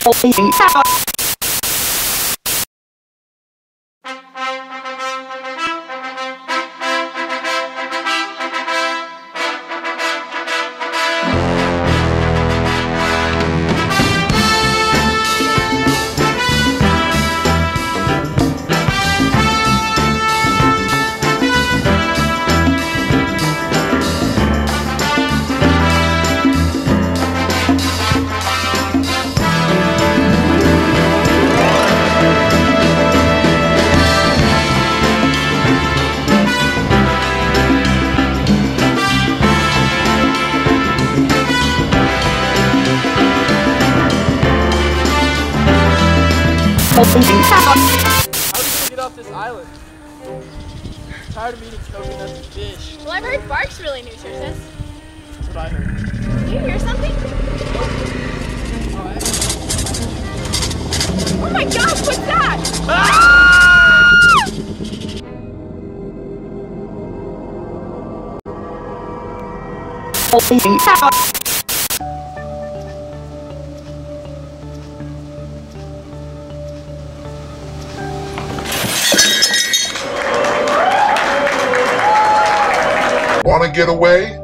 How are you gonna get off this island? I'm tired of eating coconut and fish. Well, I've heard bark's really nutritious. That's what I heard. Did you hear something? Oh my gosh, what's that? Wanna get away?